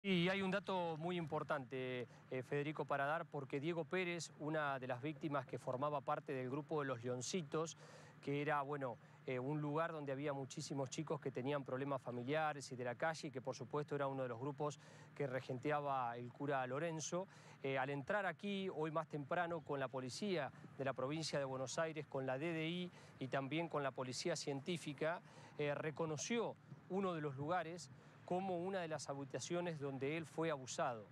Y hay un dato muy importante, Federico, para dar, porque Diego Pérez, una de las víctimas que formaba parte del grupo de los Leoncitos, que era, un lugar donde había muchísimos chicos que tenían problemas familiares y de la calle, y que por supuesto era uno de los grupos que regenteaba el cura Lorenzo. Al entrar aquí, hoy más temprano, con la policía de la provincia de Buenos Aires, con la DDI y también con la policía científica, reconoció uno de los lugares como una de las habitaciones donde él fue abusado.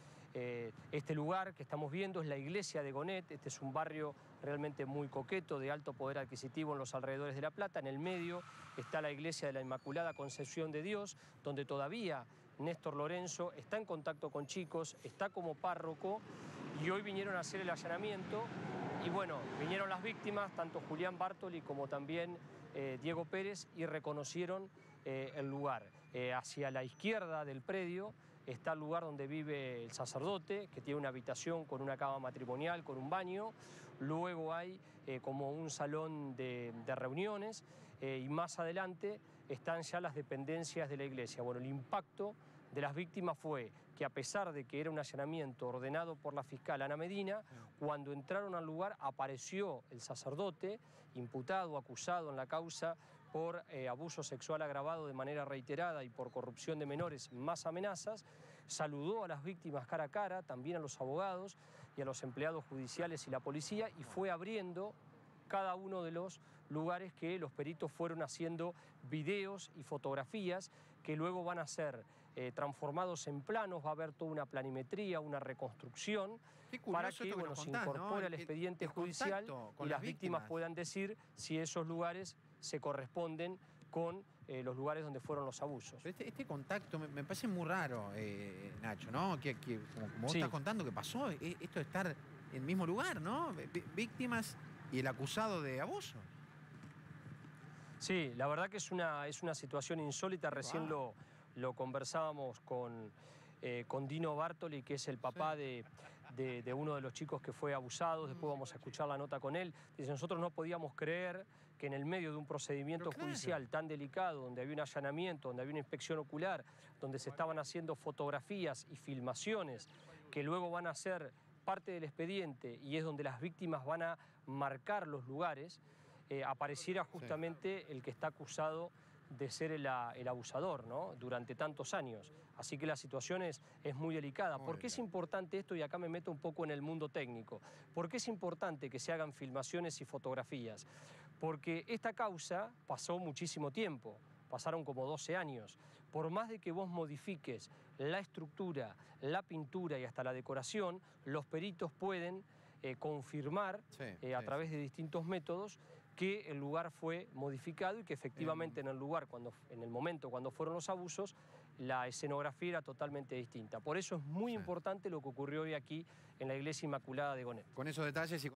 Este lugar que estamos viendo es la iglesia de Gonet. Este es un barrio realmente muy coqueto, de alto poder adquisitivo en los alrededores de La Plata. En el medio está la iglesia de la Inmaculada Concepción de Dios, donde todavía Néstor Lorenzo está en contacto con chicos, está como párroco, y hoy vinieron a hacer el allanamiento. Y vinieron las víctimas, tanto Julián Bartoli como también Diego Pérez, y reconocieron el lugar. Hacia la izquierda del predio está el lugar donde vive el sacerdote, que tiene una habitación con una cama matrimonial, con un baño. Luego hay como un salón de reuniones, y más adelante están ya las dependencias de la iglesia. El impacto de las víctimas fue que, a pesar de que era un allanamiento ordenado por la fiscal Ana Medina, cuando entraron al lugar apareció el sacerdote, imputado, acusado en la causa por abuso sexual agravado de manera reiterada y por corrupción de menores más amenazas. Saludó a las víctimas cara a cara, también a los abogados y a los empleados judiciales y la policía, y fue abriendo cada uno de los lugares que los peritos fueron haciendo videos y fotografías que luego van a ser transformados en planos. Va a haber toda una planimetría, una reconstrucción para que se incorpore al expediente judicial y las víctimas puedan decir si esos lugares se corresponden con los lugares donde fueron los abusos. Pero este contacto me parece muy raro, Nacho, ¿no? Que como vos estás contando que pasó, esto de estar en el mismo lugar, ¿no? Víctimas y el acusado de abuso. Sí, la verdad que es una situación insólita. Recién lo conversábamos con Dino Bartoli, que es el papá de uno de los chicos que fue abusado. Después vamos a escuchar la nota con él. Dice: nosotros no podíamos creer que en el medio de un procedimiento judicial tan delicado, donde había un allanamiento, donde había una inspección ocular, donde se estaban haciendo fotografías y filmaciones que luego van a ser parte del expediente, y es donde las víctimas van a marcar los lugares, apareciera justamente el que está acusado de ser el abusador, ¿no?, durante tantos años. Así que la situación es muy delicada. ¿Por qué es importante esto? Y acá me meto un poco en el mundo técnico. ¿Por qué es importante que se hagan filmaciones y fotografías? Porque esta causa pasó muchísimo tiempo. Pasaron como 12 años. Por más de que vos modifiques la estructura, la pintura y hasta la decoración, los peritos pueden confirmar a través de distintos métodos que el lugar fue modificado y que efectivamente en el momento cuando fueron los abusos, la escenografía era totalmente distinta. Por eso es muy importante lo que ocurrió hoy aquí en la Iglesia Inmaculada de Gonet. Con esos detalles y